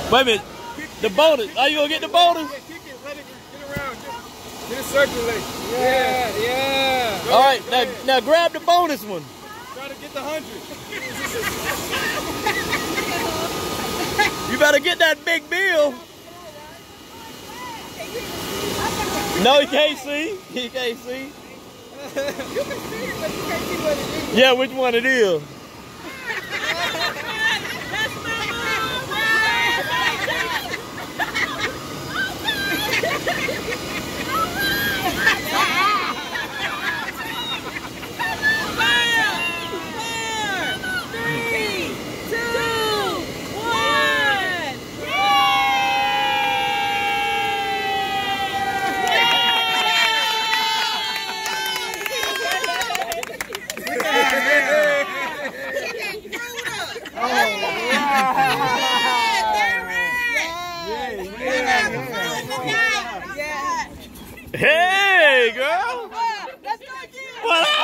Wait a minute. The bonus. Are you gonna get the bonus? Yeah, kick it. Let it get around. Get it circulate. Yeah. All right, now grab the bonus one. Try to get the 100. You better get that big bill. No, he can't see. He can't see. You can see it, but you can't see what it is. Yeah, which one it is. Hey, girl! Let's go again. What up,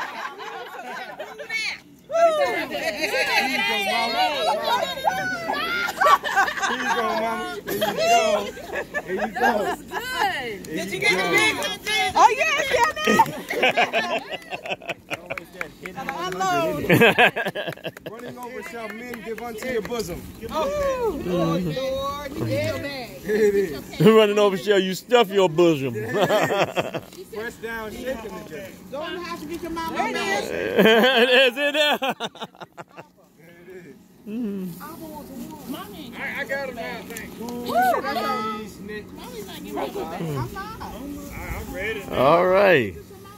Here you go, mama. There you go. There you go. That was good. Did you get the big one? Oh, yeah. Unload. Running over shall men give unto your bosom. Oh, Lord, you feel bad. Here it is. Running over shell, you stuff your bosom. Press down, shaking the jet. Go in the house and get your mama. There it is. Is it there? Mommy. I got him now, thanks. Mommy's not giving me I'm not. I'm ready. All right.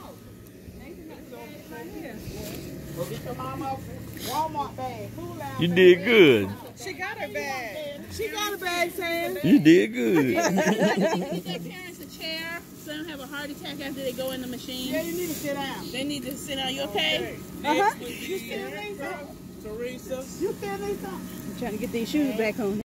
Go get your mama Walmart bag. You did good. She got her bag. She got her bag, Sam. You did good. Give their parents a chair so they don't have a heart attack after they go in the machine. Yeah, you need to sit down. They need to sit down. You okay? You still need something? Teresa. You still need something? I'm trying to get these shoes back on.